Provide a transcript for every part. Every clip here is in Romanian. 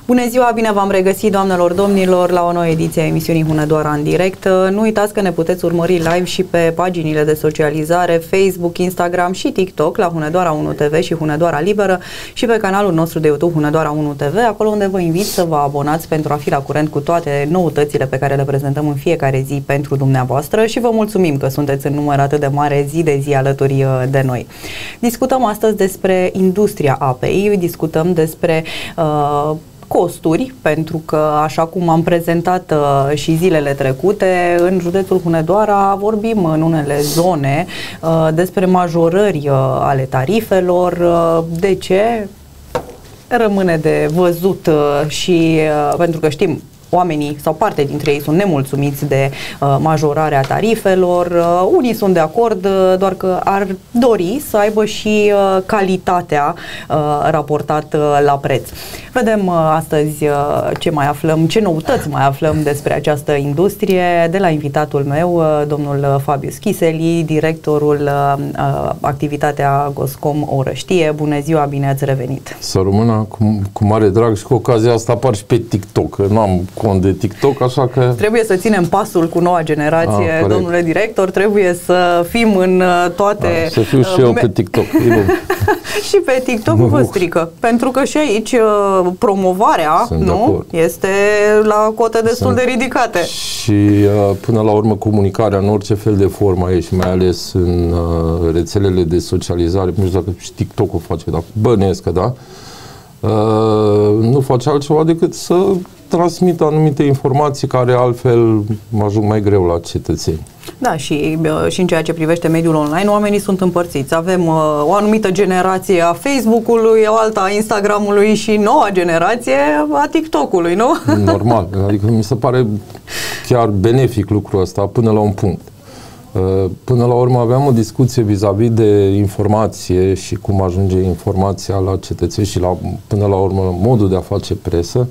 Bună ziua, bine v-am regăsit, doamnelor, domnilor, la o nouă ediție a emisiunii Hunedoara în direct. Nu uitați că ne puteți urmări live și pe paginile de socializare Facebook, Instagram și TikTok la Hunedoara 1 TV și Hunedoara Liberă și pe canalul nostru de YouTube Hunedoara 1 TV, acolo unde vă invit să vă abonați pentru a fi la curent cu toate noutățile pe care le prezentăm în fiecare zi pentru dumneavoastră și vă mulțumim că sunteți în număr atât de mare zi de zi alături de noi. Discutăm astăzi despre industria apei, discutăm despre costuri, pentru că, așa cum am prezentat și zilele trecute, în județul Hunedoara vorbim în unele zone despre majorări ale tarifelor. De ce? Rămâne de văzut și pentru că știm, oamenii sau parte dintre ei sunt nemulțumiți de majorarea tarifelor, unii sunt de acord, doar că ar dori să aibă și calitatea raportat la preț. Vedem astăzi ce mai aflăm, ce noutăți mai aflăm despre această industrie de la invitatul meu, domnul Fabius Chiseli, directorul activitatea Goscom Orăștie. Bună ziua, bine ați revenit! Să rămână cu mare drag și cu ocazia asta apar și pe TikTok, că nu am cont de TikTok, așa că... Trebuie să ținem pasul cu noua generație, domnule director, trebuie să fim în toate... să fiu și eu pe TikTok. Și pe TikTok vă strică, pentru că și aici promovarea este la cote destul de ridicate. Și până la urmă comunicarea în orice fel de formă aici, mai ales în rețelele de socializare, nu știu dacă și TikTok o face, dar bănuiesc că da, nu face altceva decât să transmită anumite informații care altfel ajung mai greu la cetățeni. Da, și în ceea ce privește mediul online, oamenii sunt împărțiți. Avem o anumită generație a Facebook-ului, o alta a Instagram-ului și noua generație a TikTok-ului, nu? Normal, adică mi se pare chiar benefic lucrul ăsta până la un punct. Până la urmă aveam o discuție vis-a-vis de informație și cum ajunge informația la cetățeni și până la urmă modul de a face presă.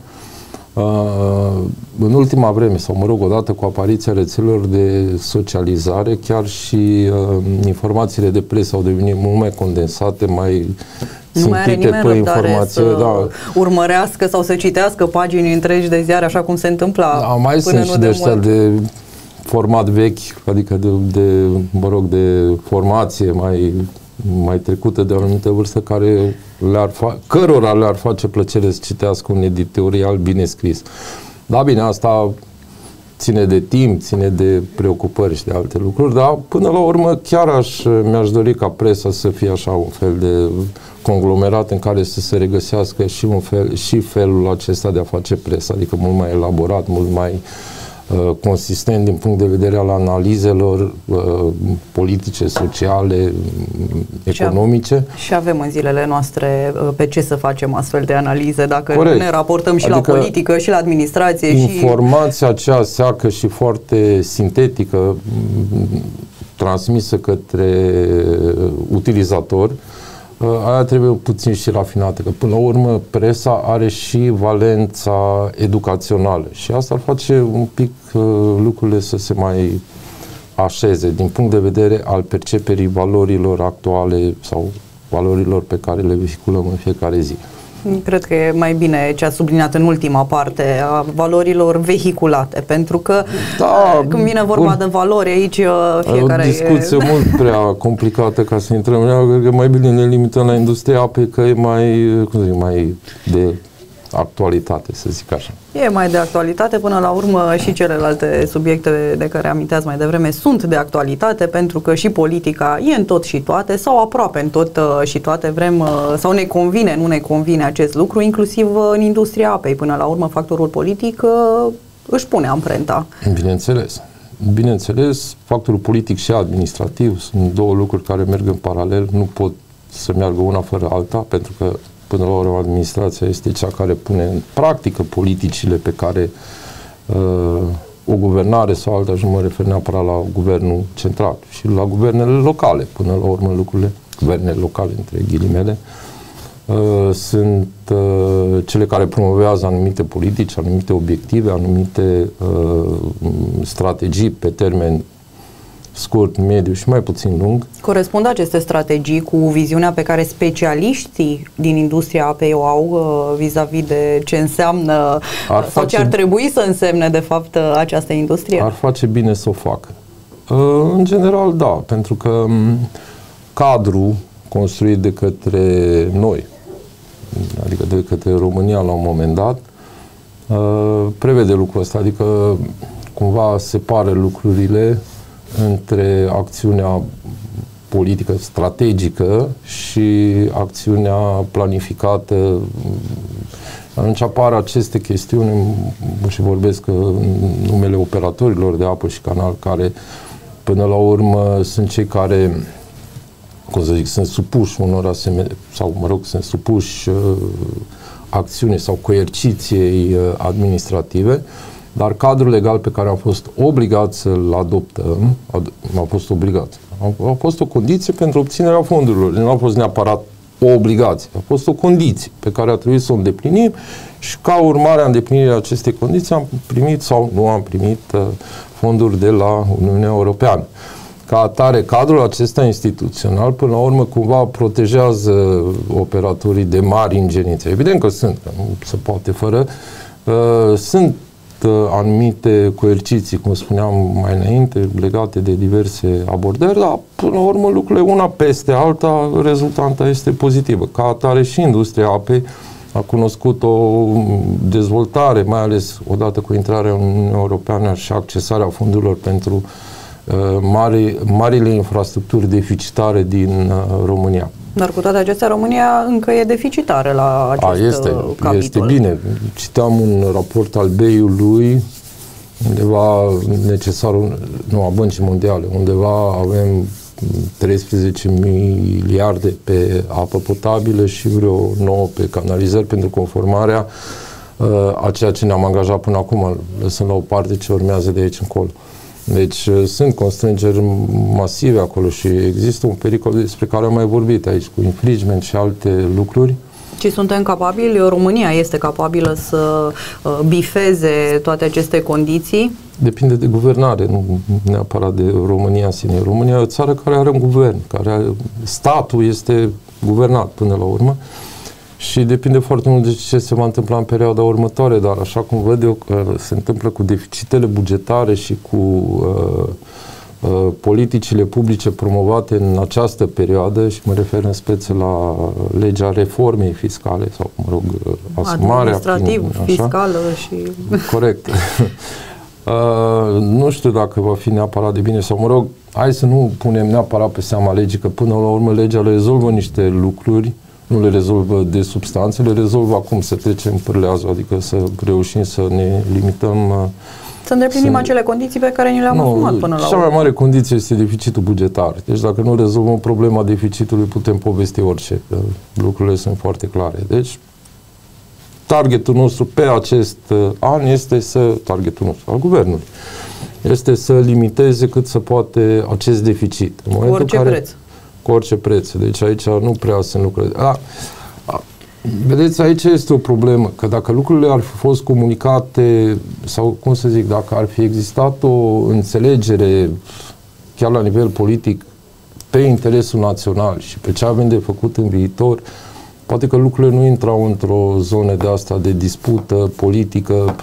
În ultima vreme, sau mă rog, odată cu apariția rețelelor de socializare, chiar și informațiile de presă au devenit mult mai condensate, mai țintite pe informație. Da, urmărească sau să citească pagini întregi de ziare, așa cum se întâmpla. Da, mai sunt și de ăștia de format vechi, adică de formație mai trecută de o anumită vârstă, cărora le-ar face plăcere să citească un editorial bine scris. Da, bine, asta ține de timp, ține de preocupări și de alte lucruri, dar până la urmă chiar mi-aș dori ca presa să fie așa un fel de conglomerat în care să se regăsească și felul acesta de a face presă, adică mult mai elaborat, mult mai consistent din punct de vedere al analizelor politice, sociale, economice. Și avem în zilele noastre pe ce să facem astfel de analize, dacă ne raportăm și la politică, și la administrație. Informația aceea seacă și foarte sintetică, transmisă către utilizator, aia trebuie puțin și rafinată, că până la urmă presa are și valența educațională și asta ar face un pic lucrurile să se mai așeze din punct de vedere al perceperii valorilor actuale sau valorilor pe care le vehiculăm în fiecare zi. Cred că e mai bine ce a subliniat în ultima parte, a valorilor vehiculate, pentru că când vine vorba de valori aici, fiecare... O discuție mult prea complicată ca să intrăm în ea, cred că mai bine ne limităm la industria apei, că e mai de actualitate, să zic așa. E mai de actualitate, până la urmă și celelalte subiecte de care aminteați mai devreme sunt de actualitate, pentru că și politica e în tot și toate, sau aproape în tot și toate, vrem sau ne convine, nu ne convine acest lucru, inclusiv în industria apei. Până la urmă, factorul politic își pune amprenta. Bineînțeles. Bineînțeles, factorul politic și administrativ sunt două lucruri care merg în paralel, nu pot să meargă una fără alta, pentru că până la urmă administrația este cea care pune în practică politicile pe care o guvernare sau alta, și nu mă refer neapărat la guvernul central, și la guvernele locale, până la urmă lucrurile, guvernele locale între ghilimele, sunt cele care promovează anumite politici, anumite obiective, anumite strategii pe termen scurt, mediu și mai puțin lung. Corespund aceste strategii cu viziunea pe care specialiștii din industria apei o au vis-a-vis de ce înseamnă sau ce ar trebui să însemne de fapt această industrie? Ar face bine să o facă. În general, da, pentru că cadrul construit de către noi, adică de către România la un moment dat, prevede lucrul ăsta, adică cumva separă lucrurile între acțiunea politică strategică și acțiunea planificată. Atunci apar aceste chestiuni și vorbesc în numele operatorilor de apă și canal, care până la urmă sunt cei care, cum să zic, sunt supuși unor asemenea, sau mă rog, sunt supuși acțiune sau coerciției administrative, dar cadrul legal pe care am fost obligați să-l adoptăm, a fost o condiție pentru obținerea fondurilor, nu a fost neapărat o obligație, a fost o condiție pe care a trebuit să o îndeplinim și ca urmare a îndeplinirii acestei condiții am primit sau nu am primit fonduri de la Uniunea Europeană. Ca atare, cadrul acesta instituțional, până la urmă, cumva protejează operatorii de mari ingerințe. Evident că sunt, că nu se poate fără. Sunt anumite coerciții, cum spuneam mai înainte, legate de diverse abordări, dar până la urmă lucrurile una peste alta, rezultanta este pozitivă. Ca atare și industria apei a cunoscut o dezvoltare, mai ales odată cu intrarea în Uniunea Europeană și accesarea fondurilor pentru marile infrastructuri deficitare din România. Dar cu toate acestea, România încă e deficitară la acest capitol. Este bine. Citeam un raport al BEI-ului, undeva necesar, nu, a Băncii Mondiale, undeva avem 13 miliarde pe apă potabilă și vreo 9 pe canalizări pentru conformarea a ceea ce ne-am angajat până acum, lăsând la o parte ce urmează de aici încolo. Deci sunt constrângeri masive acolo și există un pericol despre care am mai vorbit aici, cu infringement și alte lucruri. Și suntem capabili, România este capabilă să bifeze toate aceste condiții? Depinde de guvernare, nu neapărat de România în sine. România e o țară care are un guvern, statul este guvernat până la urmă și depinde foarte mult de ce se va întâmpla în perioada următoare, dar așa cum văd eu că se întâmplă cu deficitele bugetare și cu politicile publice promovate în această perioadă, și mă refer în speță la legea reformei fiscale sau, mă rog, asumarea fiscală și... Corect. Nu știu dacă va fi neapărat de bine sau, mă rog, hai să nu punem neapărat pe seama legii, că până la urmă legea rezolvă niște lucruri, nu le rezolvă de substanțe, le rezolvă acum să trecem pârleazul, adică să reușim să ne limităm. Să îndeplinim acele condiții pe care ni le-am asumat până la urmă. Cea mai mare condiție este deficitul bugetar. Deci dacă nu rezolvăm problema deficitului, putem povesti orice. Lucrurile sunt foarte clare. Deci targetul nostru pe acest an este targetul nostru al guvernului, este să limiteze cât se poate acest deficit. În cu orice preț. Cu orice preț. Deci aici nu prea sunt lucruri. Vedeți, aici este o problemă, că dacă lucrurile ar fi fost comunicate, sau cum să zic, dacă ar fi existat o înțelegere chiar la nivel politic pe interesul național și pe ce avem de făcut în viitor, poate că lucrurile nu intrau într-o zonă de asta de dispută politică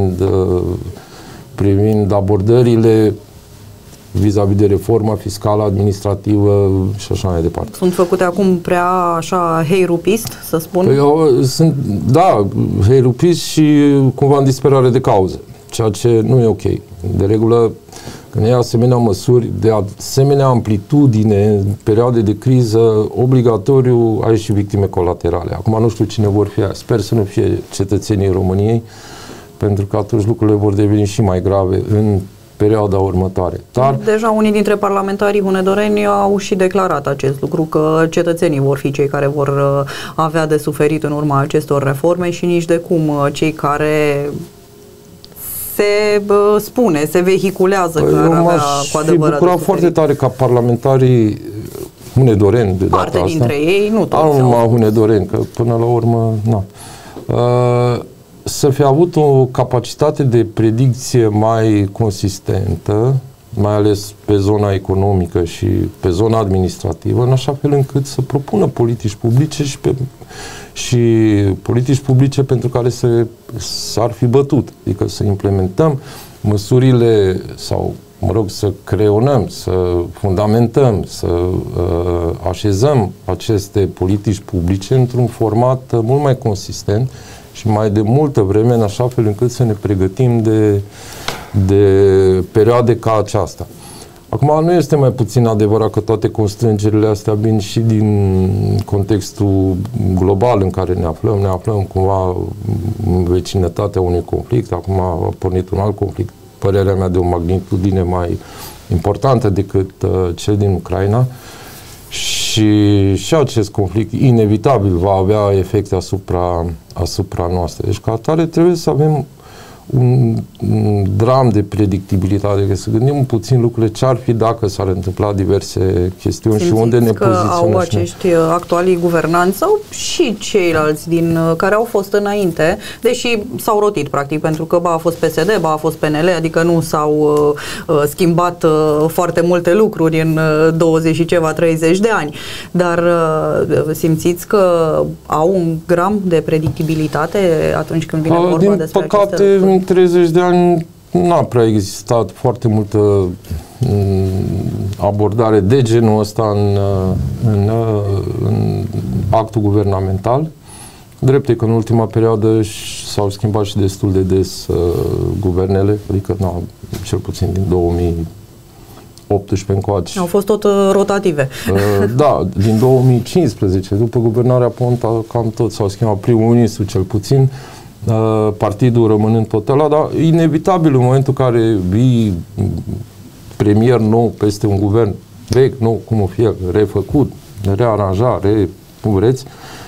privind abordările vis-a-vis de reforma fiscală, administrativă și așa mai departe. Sunt făcute acum prea așa heirupist, să spun? Sunt, da, heirupist și cumva în disperare de cauză, ceea ce nu e ok. De regulă, când iei asemenea măsuri de asemenea amplitudine în perioade de criză, obligatoriu ai și victime colaterale. Acum nu știu cine vor fi, sper să nu fie cetățenii României, pentru că atunci lucrurile vor deveni și mai grave în perioada următoare. Dar deja unii dintre parlamentarii hunedoreni au și declarat acest lucru, că cetățenii vor fi cei care vor avea de suferit în urma acestor reforme și nici de cum cei care se vehiculează că ar avea cu adevărat. Bucura foarte tare ca parlamentarii hunedoreni de data asta. Parte dintre ei, nu toți. Nu numai hunedoreni, că până la urmă, să fi avut o capacitate de predicție mai consistentă mai ales pe zona economică și pe zona administrativă, în așa fel încât să propună politici publice și politici publice pentru care s-ar fi bătut. Adică să implementăm măsurile sau, să creionăm, să fundamentăm, să așezăm aceste politici publice într-un format mult mai consistent și mai de multă vreme, în așa fel încât să ne pregătim de perioade ca aceasta. Acum, nu este mai puțin adevărat că toate constrângerile astea vin și din contextul global în care ne aflăm. Ne aflăm cumva în vecinătatea unui conflict. Acum a pornit un alt conflict, părerea mea, de o magnitudine mai importantă decât cel din Ucraina. Și acest conflict inevitabil va avea efecte asupra noastră. Deci, ca atare, trebuie să avem un dram de predictibilitate, să gândim puțin lucrurile ce ar fi dacă s-ar întâmpla diverse chestiuni. Simțiți și unde ne poziționăm. Au acești actualii guvernanți sau și ceilalți care au fost înainte, deși s-au rotit practic, pentru că a fost PSD, a fost PNL, adică nu s-au schimbat foarte multe lucruri în 20 și ceva, 30 de ani, dar simțiți că au un gram de predictibilitate atunci când vine vorba despre aceste lucruri? În 30 de ani n-a prea existat foarte multă abordare de genul ăsta în actul guvernamental. Drept e că în ultima perioadă s-au schimbat și destul de des guvernele, adică cel puțin din 2018 încoace. Au fost tot rotative. Da, din 2015, după guvernarea Ponta, cam tot s-au schimbat, primul ministru cel puțin, partidul rămânând tot ăla, dar inevitabil în momentul în care vii premier nou peste un guvern vechi, nou, cum o fie, refăcut, rearanjat, cum vreți,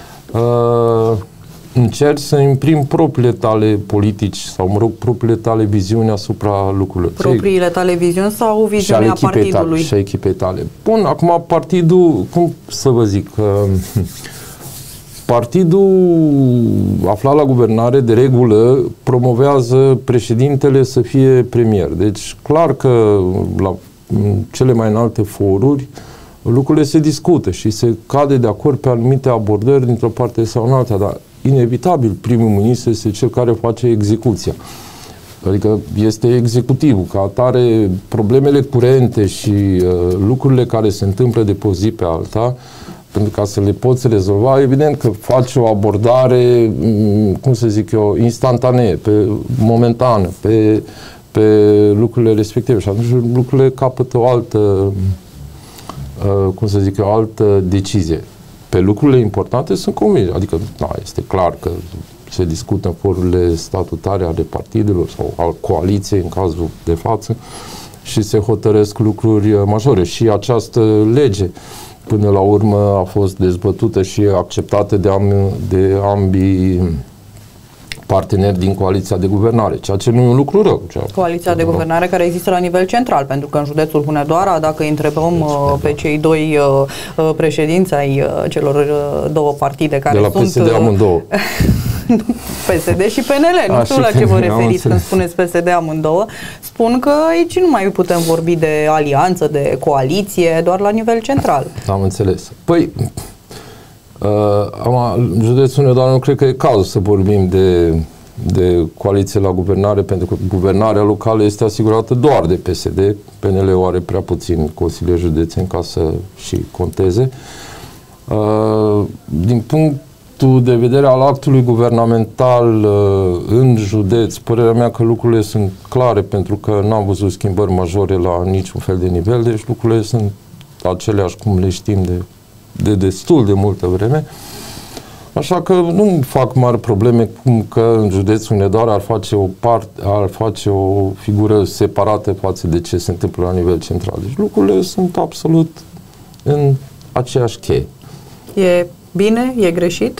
încerci să imprimi propriile tale politici sau, propriile tale viziuni asupra lucrurilor. Propriile tale viziuni sau viziunea partidului? Și a echipei tale. Bun, acum partidul, cum să vă zic, partidul aflat la guvernare, de regulă, promovează președintele să fie premier. Deci, clar că la cele mai înalte foruri lucrurile se discută și se cade de acord pe anumite abordări dintr-o parte sau în alta, dar inevitabil primul ministru este cel care face execuția. Adică este executivul. Ca atare, problemele curente și lucrurile care se întâmplă de pe o zi pe alta, pentru ca să le poți rezolva, evident că faci o abordare, cum să zic eu, instantanee, momentană, pe lucrurile respective. Și atunci lucrurile capătă o altă, cum să zic eu, o altă decizie. Pe lucrurile importante sunt convins. Adică, este clar că se discută în forurile statutare ale partidelor sau al coaliției, în cazul de față, și se hotărăsc lucruri majore. Și această lege, până la urmă, a fost dezbătută și acceptată de ambii parteneri din coaliția de guvernare, ceea ce nu e un lucru rău. Coaliția de guvernare care există la nivel central, pentru că în județul Hunedoara, dacă întrebăm pe cei doi președinți ai celor două partide care sunt... De la PSD amândouă. PSD și PNL, nu știu la ce vă referiți când spuneți PSD amândouă, spun că aici nu mai putem vorbi de alianță, de coaliție, doar la nivel central. Am înțeles. Păi, județul Hunedoara nu cred că e cazul să vorbim de coaliție la guvernare, pentru că guvernarea locală este asigurată doar de PSD. PNL-ul are prea puțin consilieri județeni ca să și conteze. Din punctul de vedere al actului guvernamental în județ, părerea mea că lucrurile sunt clare, pentru că n-am văzut schimbări majore la niciun fel de nivel, deci lucrurile sunt aceleași cum le știm de destul de multă vreme. Așa că nu fac mari probleme cum că în județul Hunedoara ar face o figură separată față de ce se întâmplă la nivel central. Deci lucrurile sunt absolut în aceeași cheie. E bine? E greșit?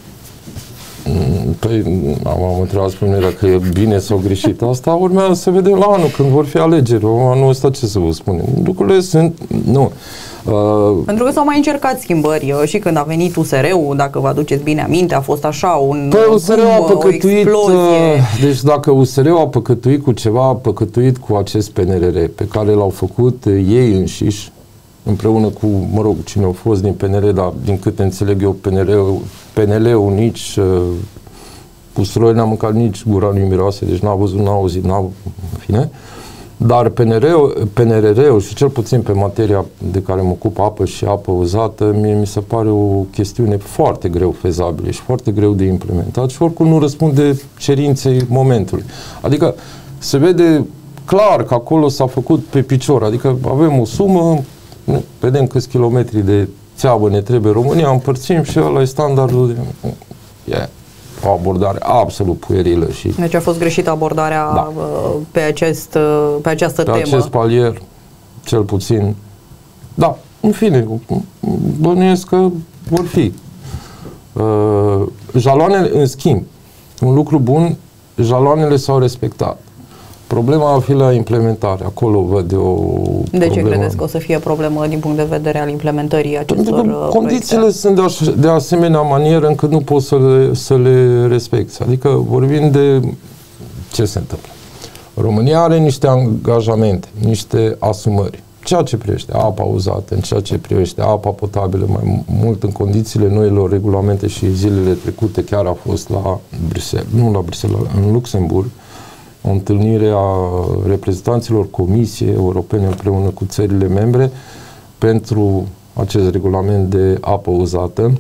Păi, am întrebat pe mine dacă e bine sau greșit. Asta urmează să vedem la anul, când vor fi alegeri. Anul ăsta ce să vă spunem? Lucrurile sunt... Nu. Pentru că s-au mai încercat schimbări și când a venit USR-ul, dacă vă aduceți bine aminte, a fost așa un o explozie. Deci dacă USR-ul a păcătuit cu ceva, a păcătuit cu acest PNRR pe care l-au făcut ei înșiși, împreună cu, mă rog, cine au fost din PNR, dar din câte înțeleg eu, PNL-ul nici pusturoiul n-a mâncat, nici gura nu-i miroase, deci n-a văzut, n-a auzit, în fine. Dar PNRR-ul și cel puțin pe materia de care mă ocup, apă și apă uzată, mie mi se pare o chestiune foarte greu fezabilă și foarte greu de implementat și oricum nu răspunde cerinței momentului. Adică se vede clar că acolo s-a făcut pe picior, adică avem o sumă, vedem câți kilometri de țeavă ne trebuie România, împărțim și ăla e standardul de... o abordare absolut puerilă. Deci a fost greșită abordarea pe această temă. Pe acest palier, cel puțin. Da, în fine, bănuiesc că vor fi. Jaloanele, în schimb, un lucru bun, jaloanele s-au respectat. Problema va fi la implementare. Acolo văd o problemă. De ce credeți că o să fie problemă din punct de vedere al implementării acestor proiecte? Condițiile sunt de asemenea manieră încât nu poți să le respecti. Adică vorbim de ce se întâmplă. România are niște angajamente, niște asumări. Ceea ce privește apa uzată, în ceea ce privește apa potabilă, mai mult în condițiile noilor regulamente și zilele trecute chiar a fost la Bruxelles, nu la Bruxelles, în Luxemburg, o întâlnire a reprezentanților Comisiei Europene împreună cu țările membre pentru acest regulament de apă uzată,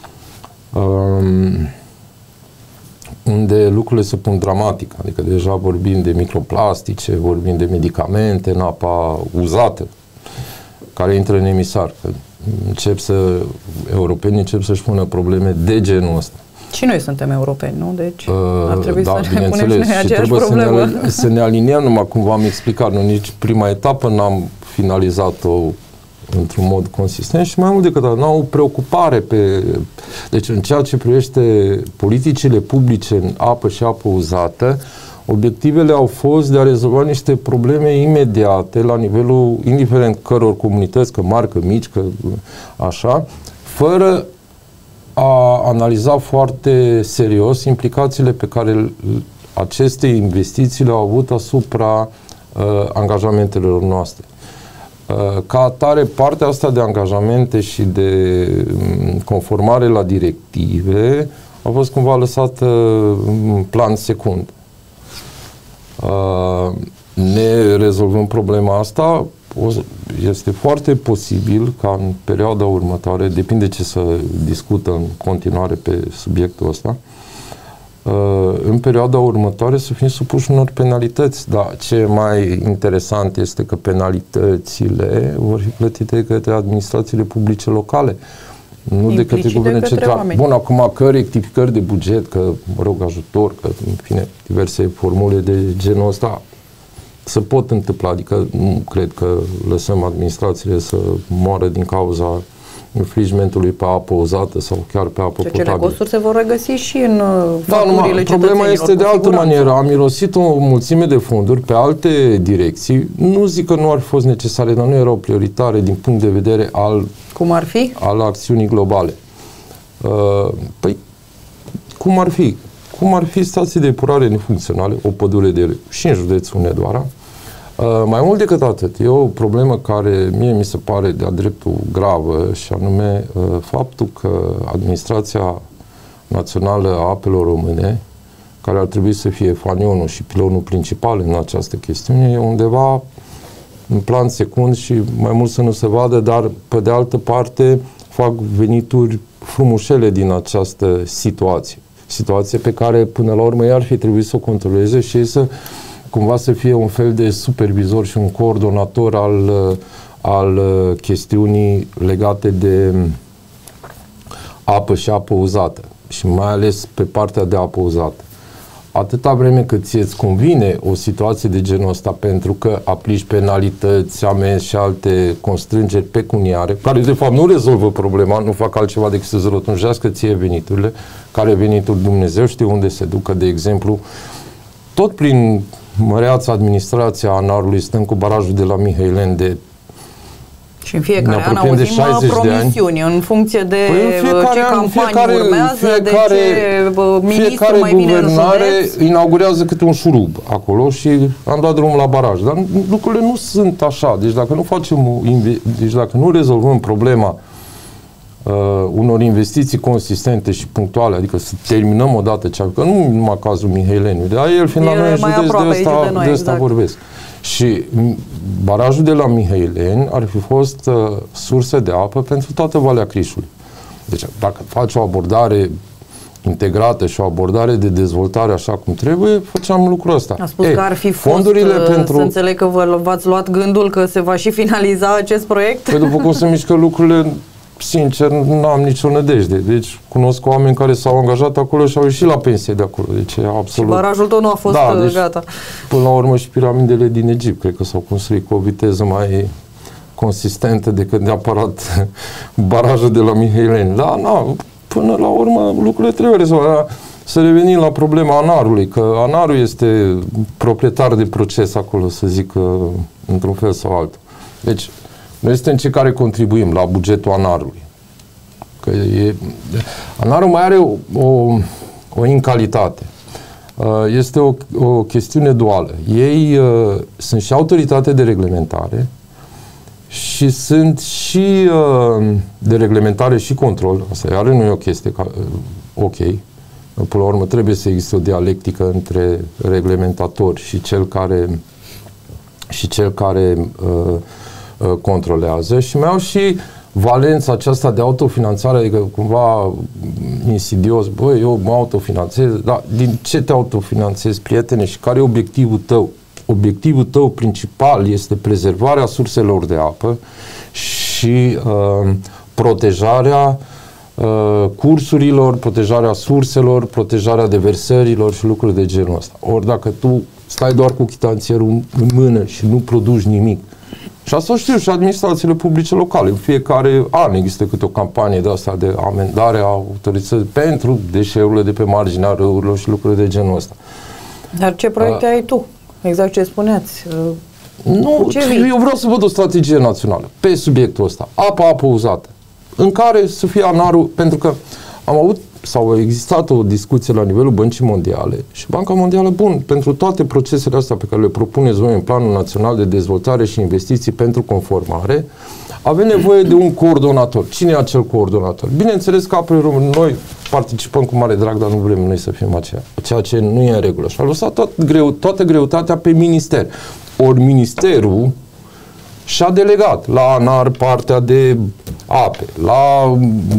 unde lucrurile se pun dramatic, adică deja vorbim de microplastice, vorbim de medicamente în apa uzată, care intră în emisar. Europenii încep să-și pună probleme de genul ăsta. Și noi suntem europeni, nu? Deci ar trebui să ne punem și noi aceeași problemă. Să ne aliniem, numai cum v-am explicat, noi nici prima etapă n-am finalizat-o într-un mod consistent și mai mult decât atât, n-au o preocupare deci în ceea ce privește politicile publice în apă și apă uzată, obiectivele au fost de a rezolva niște probleme imediate la nivelul, indiferent căror comunități, că mari, că mici, că așa, fără a analiza foarte serios implicațiile pe care aceste investiții le-au avut asupra angajamentelor noastre. Ca atare, partea asta de angajamente și de conformare la directive a fost cumva lăsată în plan secund. Ne rezolvăm problema asta, este foarte posibil ca în perioada următoare, depinde ce să discută în continuare pe subiectul ăsta, în perioada următoare să fim supuși unor penalități. Dar ce mai interesant este că penalitățile vor fi plătite către administrațiile publice locale, nu de către guverne centrale. Bun, acum că rectificări de buget, că, mă rog, ajutor, că, în fine, diverse formule de genul ăsta se pot întâmpla, adică nu cred că lăsăm administrațiile să moară din cauza infringementului pe apă uzată sau chiar pe apă potabilă. Acele costuri se vor regăsi și în facturile problema este de altă manieră. Am mirosit o mulțime de fonduri pe alte direcții. Nu zic că nu ar fi fost necesare, dar nu erau prioritare din punct de vedere al... Cum ar fi? Al acțiunii globale. Păi, cum ar fi? Cum ar fi stații de epurare nefuncționale, o pădure de și în județul Hunedoara. Mai mult decât atât, e o problemă care mie mi se pare de-a dreptul gravă și anume faptul că Administrația Națională a Apelor Române, care ar trebui să fie fanionul și pilonul principal în această chestiune, e undeva în plan secund și mai mult să nu se vadă, dar pe de altă parte fac venituri frumușele din această situație. Situație pe care până la urmă i-ar fi trebuit să o controleze și să cumva să fie un fel de supervizor și un coordonator al chestiunii legate de apă și apă uzată și mai ales pe partea de apă uzată. Atâta vreme cât ție-ți convine o situație de genul ăsta pentru că aplici penalități, amenzi și alte constrângeri pecuniare, care de fapt nu rezolvă problema, nu fac altceva decât să-ți rotunjească ție veniturile, care venitul Dumnezeu știe unde se ducă, de exemplu, tot prin măreața administrația ANAR-ului stăm cu barajul de la Mihaileni de Și în fiecare an auzim promisiuni în funcție de ce campanii urmează, de ce ministru mai vine în județ. Inaugurează câte un șurub acolo și am dat drumul la baraj. Dar lucrurile nu sunt așa. Deci dacă nu rezolvăm problema unor investiții consistente și punctuale, adică să terminăm odată cea, că nu numai cazul Mihaileniu, de el fiind la noi în județ, de asta vorbesc. Și barajul de la Mihaileni ar fi fost sursă de apă pentru toată Valea Crișului. Deci dacă faci o abordare integrată și o abordare de dezvoltare așa cum trebuie, făceam lucrul ăsta. A spus că ar fi fost, să înțeleg că v-ați luat gândul că se va și finaliza acest proiect? Păi după cum se mișcă lucrurile, sincer, nu am nicio nădejde. Deci cunosc oameni care s-au angajat acolo și au ieșit la pensie de acolo. Deci e absolut... Și barajul tot nu a fost deci, gata. Până la urmă și piramidele din Egipt, cred că s-au construit cu o viteză mai consistentă decât neapărat barajul de la Mihaileni. Da, până la urmă lucrurile trebuie rezolvate. Să revenim la problema ANAR-ului, că ANAR-ul este proprietar de proces acolo, să zic, într-un fel sau altul. Deci, noi suntem cei care contribuim la bugetul ANAR-ului. ANAR-ul mai are o incalitate. Este o chestiune duală. Ei sunt și autoritate de reglementare și sunt și de reglementare și control. Asta iară nu e o chestie ok. Până la urmă trebuie să existe o dialectică între reglementator și cel care controlează și mai au și valența aceasta de autofinanțare, adică cumva insidios, băi, eu mă autofinanțez, dar din ce te autofinanțezi, prietene, și care e obiectivul tău? Obiectivul tău principal este prezervarea surselor de apă și protejarea cursurilor, protejarea surselor, protejarea deversărilor și lucruri de genul ăsta. Ori dacă tu stai doar cu chitanțierul în mână și nu produci nimic, și asta știu și administrațiile publice locale. În fiecare an există câte o campanie de asta de amendare a autorității pentru deșeurile de pe marginea râurilor și lucruri de genul ăsta. Dar ce proiecte ai tu? Exact ce spuneați. Nu, eu vreau să văd o strategie națională pe subiectul ăsta. Apă uzată. În care să fie ANAR-ul, pentru că am avut sau a existat o discuție la nivelul Băncii Mondiale și Banca Mondială, bun, pentru toate procesele astea pe care le propuneți voi în Planul Național de Dezvoltare și Investiții pentru Conformare, avem nevoie de un coordonator. Cine e acel coordonator? Bineînțeles că noi participăm cu mare drag, dar nu vrem noi să fim aceea, ceea ce nu e în regulă. Și a lăsat toată greutatea pe minister. Ori ministerul și-a delegat la ANAR partea de ape, la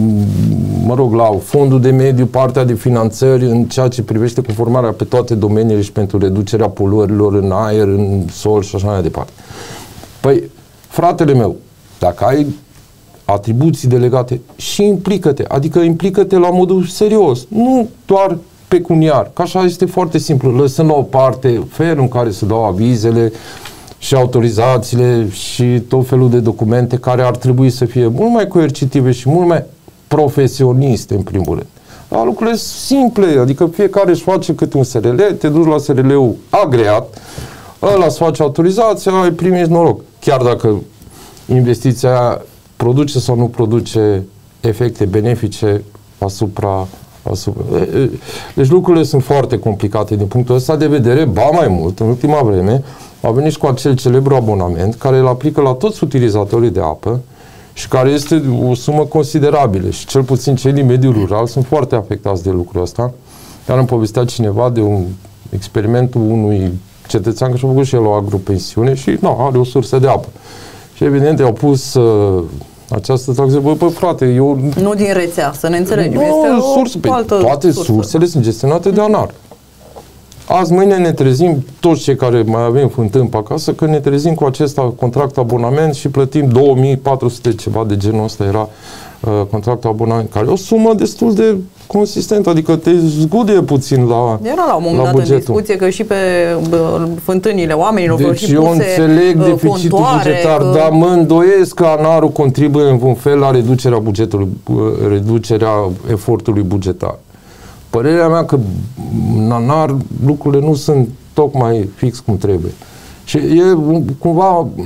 fondul de mediu, partea de finanțări în ceea ce privește conformarea pe toate domeniile și pentru reducerea poluărilor în aer, în sol și așa mai departe. Păi, fratele meu, dacă ai atribuții delegate și implică-te, adică implică-te la modul serios, nu doar pecuniar, că așa este foarte simplu, lăsând la o parte felul în care se dau avizele și autorizațiile și tot felul de documente care ar trebui să fie mult mai coercitive și mult mai profesioniste, în primul rând. Dar lucrurile simple, adică fiecare își face câte un SRL, te duci la SRL-ul agreat, ăla îți face autorizația, îi primești noroc. Chiar dacă investiția produce sau nu produce efecte benefice asupra. Deci lucrurile sunt foarte complicate din punctul ăsta de vedere, ba mai mult, în ultima vreme, a venit și cu acel celebru abonament care îl aplică la toți utilizatorii de apă și care este o sumă considerabilă și cel puțin cei din mediul rural sunt foarte afectați de lucrul ăsta. Chiar îmi povestea cineva de un experimentul unui cetățean că și-a făcut și el o agropensiune și are o sursă de apă. Și evident i-au pus această taxă, bă, frate, eu... Nu din rețea, să ne înțelegem. Nu, este o altă toate sursă. Sursele sunt gestionate de ANAR. Azi, mâine ne trezim, toți cei care mai avem fântâni pe acasă, că ne trezim cu acest contract abonament și plătim 2400, ceva de genul ăsta era contractul abonament, care e o sumă destul de consistentă, adică te zguduie puțin la era la un moment dat bugetul. În discuție că și pe fântânile oamenilor deci și puse eu înțeleg deficitul bugetar, dar mă îndoiesc că ANAR-ul contribuie în vreun fel la reducerea efortului bugetar. Părerea mea că în ANAR lucrurile nu sunt tocmai fix cum trebuie. Și e cumva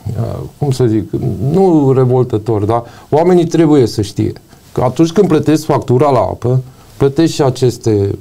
cum să zic, nu revoltător, dar oamenii trebuie să știe că atunci când plătesc factura la apă, plătesc și aceste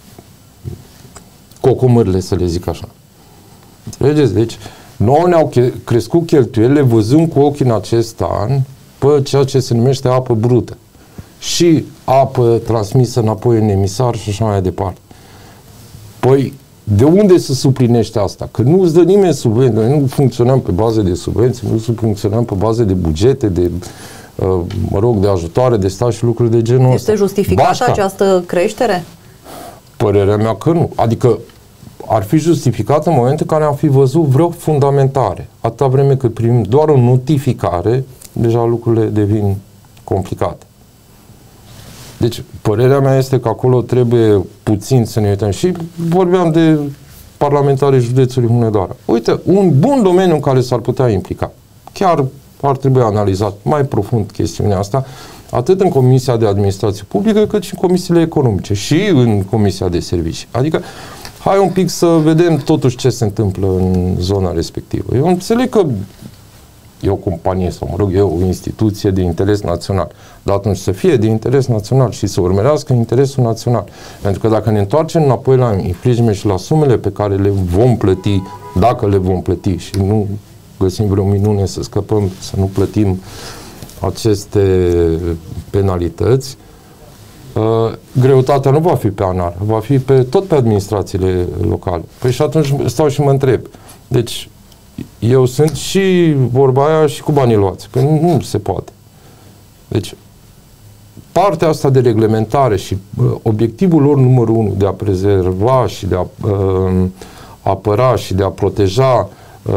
cocomârle, să le zic așa. Înțelegeți? Deci, nouă ne-au crescut cheltuielile văzând cu ochii în acest an pe ceea ce se numește apă brută și apă transmisă înapoi în emisar și așa mai departe. Păi, de unde se suplinește asta? Că nu îți dă nimeni subvenții, noi nu funcționăm pe bază de subvenții, nu funcționăm pe bază de bugete, de, de ajutoare de stat și lucruri de genul ăsta. Este justificată această creștere? Părerea mea că nu. Adică ar fi justificat în momentul în care am fi văzut vreo fundamentare. Atâta vreme cât primim doar o notificare, deja lucrurile devin complicate. Deci, părerea mea este că acolo trebuie puțin să ne uităm. Și vorbeam de parlamentarii județului Hunedoara. Uite, un bun domeniu în care s-ar putea implica. Chiar ar trebui analizat mai profund chestiunea asta, atât în Comisia de Administrație Publică, cât și în Comisiile Economice și în Comisia de Servicii. Adică, hai un pic să vedem totuși ce se întâmplă în zona respectivă. Eu înțeleg că e o companie sau, e o instituție de interes național. Dar atunci să fie de interes național și să urmărească interesul național. Pentru că dacă ne întoarcem înapoi la infringement și la sumele pe care le vom plăti, dacă le vom plăti și nu găsim vreo minune să scăpăm, să nu plătim aceste penalități, greutatea nu va fi pe ANAR, va fi tot pe administrațiile locale. Păi și atunci stau și mă întreb. Deci, eu sunt și vorba aia și cu banii luați, că nu se poate. Deci, partea asta de reglementare și obiectivul lor numărul 1 de a prezerva și de a apăra și de a proteja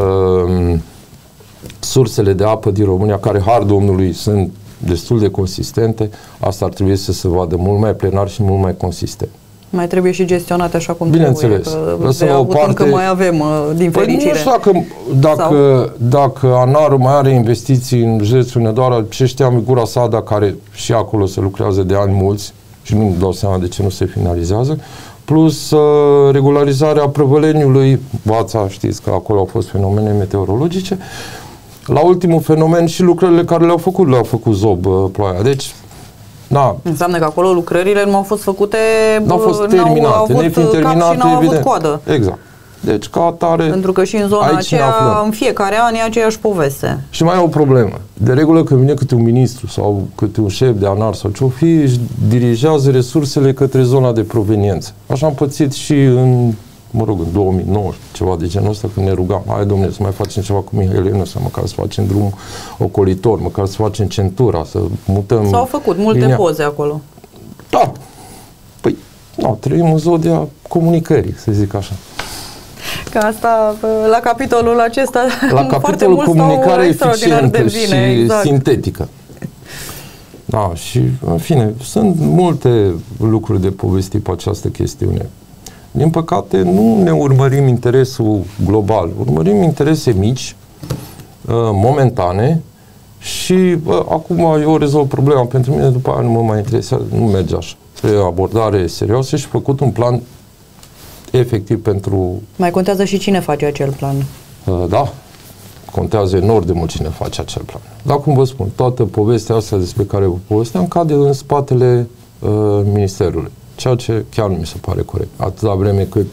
sursele de apă din România, care, har Domnului, sunt destul de consistente, asta ar trebui să se vadă mult mai plenar și mult mai consistent. Mai trebuie și gestionate așa cum bineînțeles. trebuie. Încă mai avem, din fericire. Nu știu dacă ANAR mai are investiții în județul Hunedoara, ce știam Gura Sada, care și acolo se lucrează de ani mulți și nu-mi dau seama de ce nu se finalizează, plus regularizarea Prăvăleniului, Vața, știți că acolo au fost fenomene meteorologice, la ultimul fenomen și lucrările care le-au făcut Zob Ploaia. Deci, da. Înseamnă că acolo lucrările nu au fost făcute, n-au fost terminate, nefiind terminate, n-au avut coadă. Exact. Deci, ca atare, pentru că și în zona aceea, în fiecare an, e aceeași poveste. Și mai e o problemă. De regulă, când vine câte un ministru sau câte un șef de ANAR sau ce-o fi, își dirigează resursele către zona de proveniență. Așa am pățit și în 2009, ceva de genul ăsta, când ne rugam, hai domnule, să mai facem ceva cu Mihailenu, să măcar să facem drum ocolitor, măcar să facem centura, să mutăm... S-au făcut multe poze acolo. Da. Păi, trăim în zodia comunicării, să zic așa. Că asta, la capitolul acesta, la capitolul comunicare eficientă și sintetică. Da, și, în fine, sunt multe lucruri de povestit pe această chestiune. Din păcate, nu ne urmărim interesul global, urmărim interese mici, momentane, și acum eu rezolv problema pentru mine, după aia nu mă mai interesează, nu merge așa. Trebuie o abordare serioasă și făcut un plan efectiv pentru... Mai contează și cine face acel plan. Da, contează enorm de mult cine face acel plan. Dar, cum vă spun, toată povestea asta despre care vă povesteam cade în spatele Ministerului. Ceea ce chiar nu mi se pare corect. Atâta vreme cât...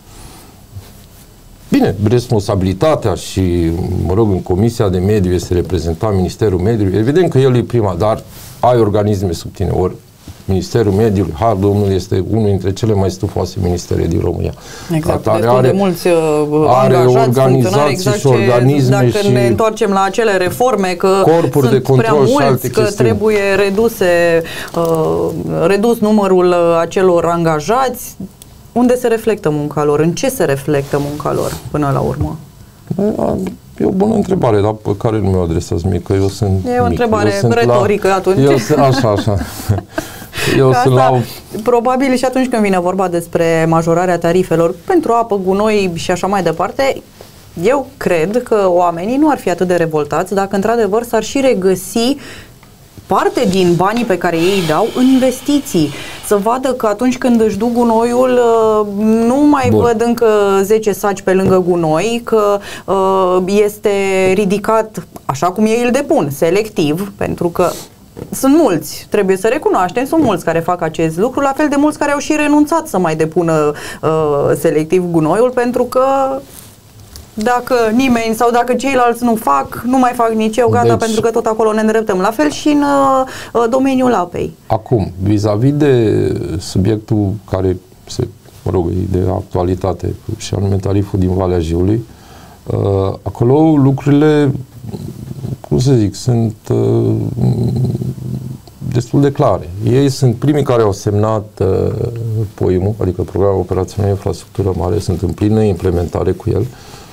Bine, responsabilitatea și, în Comisia de Mediu este reprezentat Ministerul Mediului. Evident că el e prima, dar ai organisme sub tine. Ori Ministerul Mediului, har Domnului, este unul dintre cele mai stufoase ministere din România. Exact, destul de mulți angajați, funcționari, exact și organisme dacă și ne întoarcem la acele reforme, că corpuri de control prea mulți, că chestiuni. Trebuie redus numărul acelor angajați. Unde se reflectă munca lor? În ce se reflectă munca lor până la urmă? E o bună întrebare, dar pe care nu mi-o adresați mie, că eu sunt o întrebare retorică atunci. Așa. Eu sunt probabil și atunci când vine vorba despre majorarea tarifelor pentru apă, gunoi și așa mai departe, eu cred că oamenii nu ar fi atât de revoltați dacă într-adevăr s-ar și regăsi parte din banii pe care ei îi dau în investiții. Să vadă că atunci când își duc gunoiul, nu mai văd încă 10 saci pe lângă gunoi, că este ridicat așa cum ei îl depun, selectiv, pentru că sunt mulți, trebuie să recunoaștem, sunt mulți care fac acest lucru, la fel de mulți care au și renunțat să mai depună selectiv gunoiul, pentru că dacă nimeni sau dacă ceilalți nu fac, nu mai fac nici eu, gata, deci, pentru că tot acolo ne îndreptăm. La fel și în domeniul apei. Acum, vis-a-vis de subiectul care e de actualitate, și anume tariful din Valea Jiului, acolo lucrurile, cum să zic, sunt destul de clare. Ei sunt primii care au semnat POIM-ul, adică Programul Operațional Infrastructură Mare, sunt în plină implementare cu el.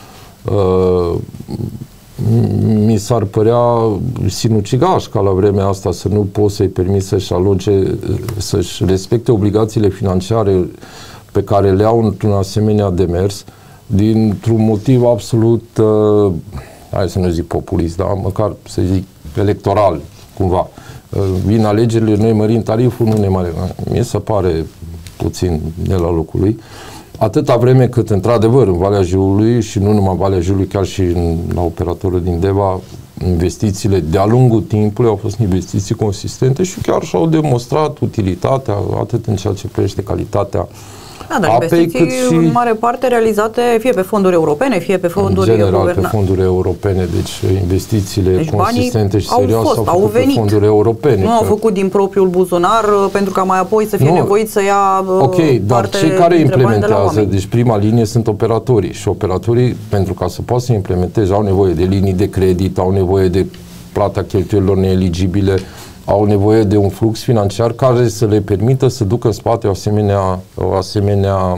Mi s-ar părea sinucigaș ca la vremea asta să nu poți să-i permiți să-și aloce, să-și respecte obligațiile financiare pe care le au într-un asemenea demers, dintr-un motiv absolut, hai să nu zic populist, dar măcar să zic electoral, cumva. Vin alegerile, noi mărim tariful, nu ne mărim. Mie se pare puțin de la locul lui. Atâta vreme cât, într-adevăr, în Valea Jiului și nu numai în Valea Jiului, chiar și la operatorul din Deva, investițiile de-a lungul timpului au fost investiții consistente și chiar și-au demonstrat utilitatea, atât în ceea ce privește calitatea apei, cât și în mare parte realizate fie pe fonduri europene, fie pe fonduri în general pe fonduri europene, deci investițiile consistente și serioase au făcut pe fonduri europene. Nu au făcut din propriul buzunar pentru ca mai apoi să fie nevoit să ia ok, dar cei care implementează, deci prima linie sunt operatorii și operatorii, pentru ca să poată să implementeze, au nevoie de linii de credit, au nevoie de plata cheltuielilor neeligibile, au nevoie de un flux financiar care să le permită să ducă în spate o asemenea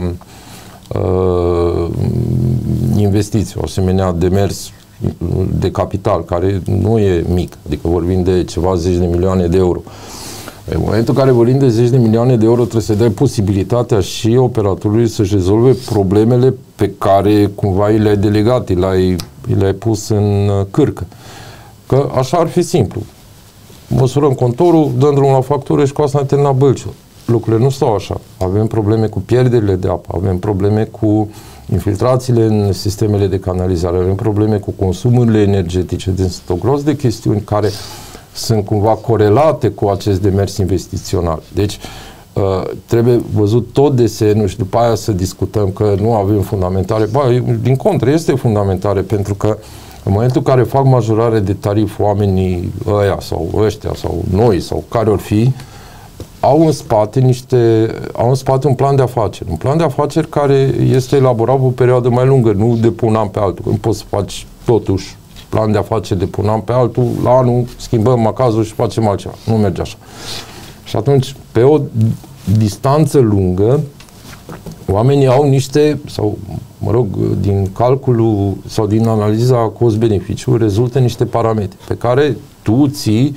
investiție, o asemenea demers de capital, care nu e mic, adică vorbim de ceva zeci de milioane de euro. În momentul în care vorbim de zeci de milioane de euro, trebuie să dai posibilitatea și operatorului să-și rezolve problemele pe care cumva i le-ai delegat, i le-ai pus în cârcă. Că așa ar fi simplu. Măsurăm contorul, dăm drumul la factură și cu asta ne terminat bălciul. Lucrurile nu stau așa. Avem probleme cu pierderile de apă, avem probleme cu infiltrațiile în sistemele de canalizare, avem probleme cu consumurile energetice, deci sunt o groază de chestiuni care sunt cumva corelate cu acest demers investițional. Deci trebuie văzut tot desenul și după aia să discutăm că nu avem fundamentare. Din contră, este fundamentare, pentru că în momentul în care fac majorare de tarif oamenii ăia sau ăștia sau noi sau care or fi, au în spate un plan de afaceri. Un plan de afaceri care este elaborat pe o perioadă mai lungă, nu de pe un an pe altul. Nu poți să faci totuși plan de afaceri de pe un an pe altul, la anul schimbăm macazul și facem altceva. Nu merge așa. Și atunci, pe o distanță lungă, oamenii au niște, sau mă rog, din calculul sau din analiza cost-beneficiu rezultă niște parametri pe care tu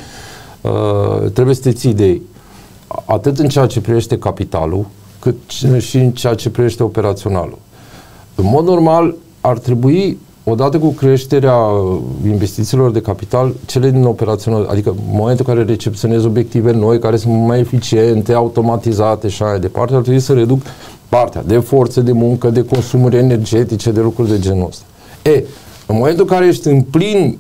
trebuie să te ții de ei. Atât în ceea ce privește capitalul, cât și în ceea ce privește operaționalul. În mod normal, ar trebui, odată cu creșterea investițiilor de capital, cele din operațional, adică în momentul în care recepționezi obiective noi, care sunt mai eficiente, automatizate și așa mai departe, ar trebui să reduc partea de forțe de muncă, de consumuri energetice, de lucruri de genul ăsta. În momentul în care ești în plin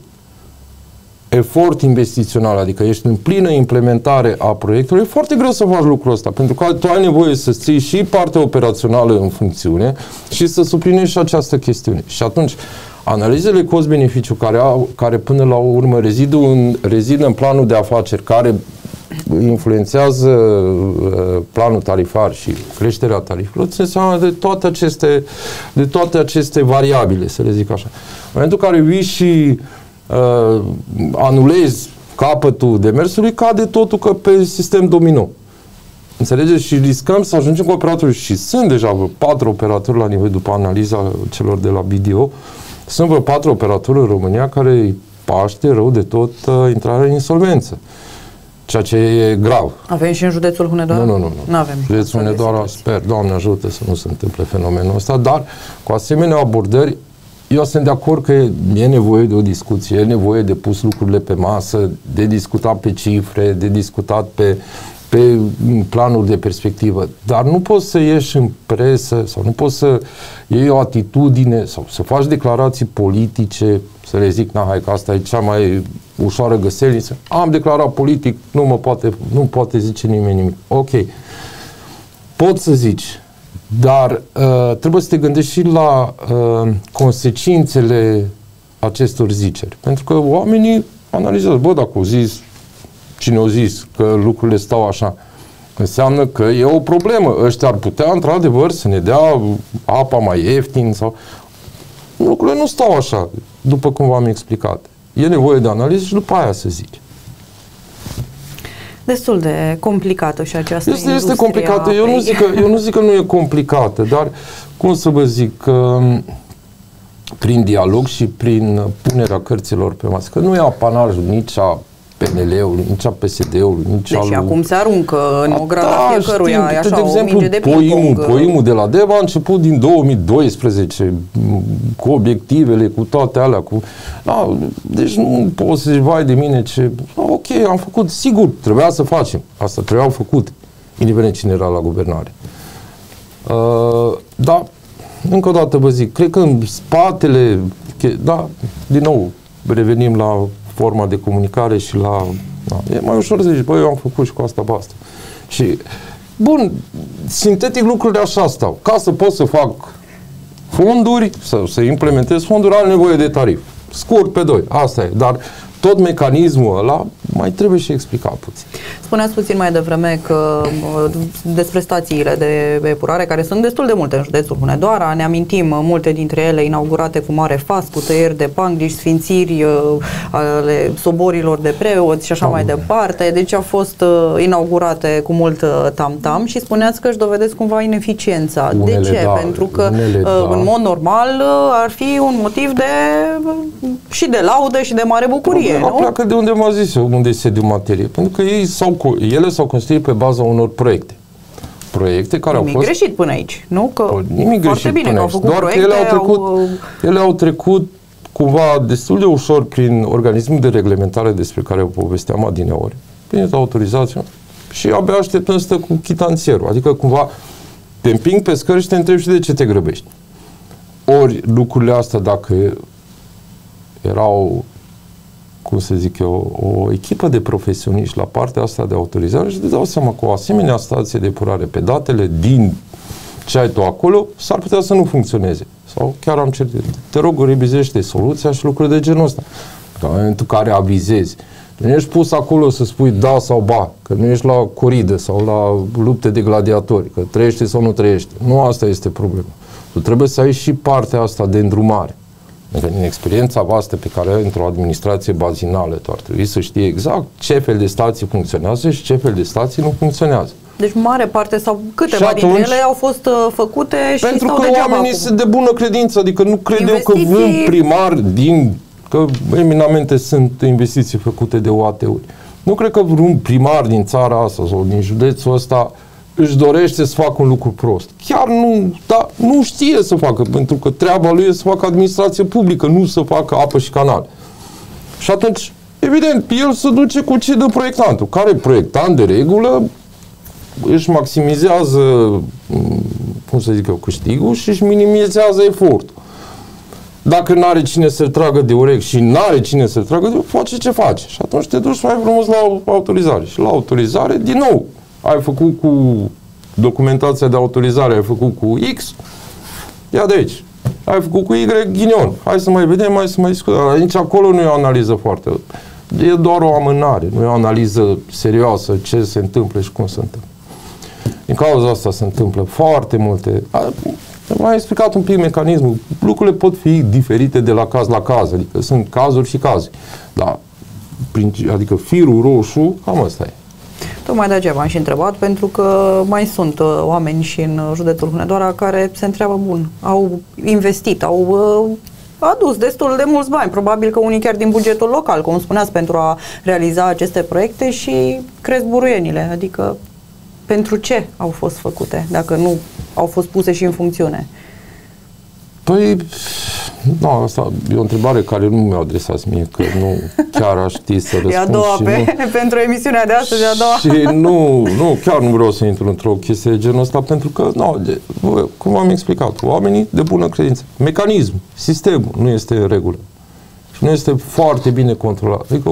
efort investițional, adică ești în plină implementare a proiectului, e foarte greu să faci lucrul ăsta, pentru că tu ai nevoie să ții și partea operațională în funcțiune și să suplinești și această chestiune. Și atunci, analizele cost-beneficiu care până la urmă rezidă în planul de afaceri, care influențează planul tarifar și creșterea tarifelor, ține seama de toate aceste variabile, să le zic așa. În momentul în care vii și anulezi capătul demersului, cade totul că pe sistem domino. Înțelegeți? Și riscăm să ajungem cu operatori, și sunt deja 4 operatori la nivel, după analiza celor de la BDO, sunt vreo 4 operatori în România care îi paște rău de tot intrarea în insolvență. Ceea ce e grav. Avem și în județul Hunedoara? Nu. N-avem. Județul Hunedoara, sper, Doamne ajută să nu se întâmple fenomenul ăsta, dar cu asemenea abordări eu sunt de acord că e nevoie de o discuție, e nevoie de pus lucrurile pe masă, de discutat pe cifre, de discutat pe planuri de perspectivă, dar nu poți să ieși în presă sau nu poți să iei o atitudine sau să faci declarații politice, să le zic, hai că asta e cea mai ușoară găselniță, am declarat politic, nu poate zice nimeni nimic. Ok, poți să zici, dar trebuie să te gândești și la consecințele acestor ziceri, pentru că oamenii analizează, dacă au zis cine a zis că lucrurile stau așa, înseamnă că e o problemă. Ăștia ar putea, într-adevăr, să ne dea apa mai ieftin sau... Lucrurile nu stau așa, după cum v-am explicat. E nevoie de analiză și după aia să zici. Destul de complicată și această industrie. Este complicată. Eu nu zic că nu e complicată, dar, cum să vă zic, prin dialog și prin punerea cărților pe masă, că nu e apanajul nici a PNL-ului, nici a PSD-ului, nici deci acum se aruncă în o gradă fiecăruia, e așa, de exemplu, o minge de ping-pong. Poimul de la Deva a început din 2012, cu obiectivele, cu toate alea, deci nu poți să zici, vai de mine, ok, am făcut, sigur, trebuia să facem, asta trebuia făcut, indiferent cine era la guvernare. Dar, încă o dată vă zic, cred că în spatele, din nou, revenim la forma de comunicare și e mai ușor să zici, eu am făcut și cu asta basta. Și, bun, sintetic lucrurile așa stau. Ca să pot să fac fonduri, să implementez fonduri, am nevoie de tarif. Scurt pe 2, asta e. Dar tot mecanismul ăla mai trebuie și explicat puțin. Spuneați puțin mai devreme că despre stațiile de epurare, care sunt destul de multe în județul Hunedoara, ne amintim multe dintre ele inaugurate cu mare fas, cu tăieri de pangrici, sfințiri ale soborilor de preoți și așa mai departe. Deci au fost inaugurate cu mult tam-tam și spuneați că își dovedesc cumva ineficiența. De ce? Pentru că în mod normal ar fi un motiv și de laudă și de mare bucurie. Pleacă de unde m-a zis eu, unde e sediul materie. Pentru că ele s-au construit pe baza unor proiecte. Proiecte care au fost... Nimic greșit până aici, nu? Că nimic greșit bine că au făcut proiecte, ele au trecut cumva destul de ușor prin organismul de reglementare despre care o povesteam adineori. Prin autorizație și abia așteptăm să stă cu chitanțierul. Adică cumva te împing pe scări și te întrebi și de ce te grăbești. Ori lucrurile astea, dacă erau, cum să zic eu, o echipă de profesioniști la partea asta de autorizare și îți dau seama că o asemenea stație de epurare pe datele din ce ai tu acolo s-ar putea să nu funcționeze. Sau chiar am cerut, te rog, revizește soluția și lucruri de genul ăsta. În momentul în care avizezi, nu ești pus acolo să spui da sau ba, că nu ești la coridă sau la lupte de gladiatori, că trăiește sau nu trăiește. Nu asta este problema. Tu trebuie să ai și partea asta de îndrumare. Adică, din experiența vastă pe care ai într-o administrație bazinală, tu ar trebui să știi exact ce fel de stații funcționează și ce fel de stații nu funcționează. Deci, mare parte sau câteva dintre ele au fost făcute și pentru că oamenii sunt de bună credință, adică nu cred eu că vreun primar că eminamente sunt investiții făcute de OAT-uri. Nu cred că vreun primar din țara asta sau din județul ăsta își dorește să facă un lucru prost. Chiar nu, dar nu știe să facă, pentru că treaba lui e să facă administrație publică, nu să facă apă și canal. Și atunci, evident, el se duce cu ce dă proiectantul, care proiectant de regulă își maximizează, cum să zic eu, câștigul și își minimizează efortul. Dacă n-are cine să-l tragă de urechi și n-are cine să-l tragă de urechi, face ce face. Și atunci te duci mai frumos la autorizare. Și la autorizare, din nou, ai făcut cu documentația de autorizare, ai făcut cu X, ia de aici. Ai făcut cu Y, ghinion. Hai să mai vedem, hai să mai discutăm. Nici acolo nu e o analiză foarte... E doar o amânare, nu e o analiză serioasă ce se întâmplă și cum se întâmplă. Din cauza asta se întâmplă foarte multe... M-am explicat un pic mecanismul. Lucrurile pot fi diferite de la caz la caz, adică sunt cazuri și cazuri. Dar, adică firul roșu, cam ăsta e. Tocmai de aceea v-am și întrebat, pentru că mai sunt oameni și în județul Hunedoara care se întreabă, bun, au investit, au adus destul de mulți bani, probabil că unii chiar din bugetul local, cum spuneați, pentru a realiza aceste proiecte și cresc buruienile, adică pentru ce au fost făcute, dacă nu au fost puse și în funcțiune? Păi, Nu, asta e o întrebare care nu mi-o adresați mie, că nu chiar aș ști să răspund. E a doua pentru emisiunea de astăzi, a doua. Și nu, chiar nu vreau să intru într-o chestie de genul ăsta, pentru că, cum am explicat, oamenii de bună credință, mecanismul, sistemul nu este în regulă. Și nu este foarte bine controlat. Adică,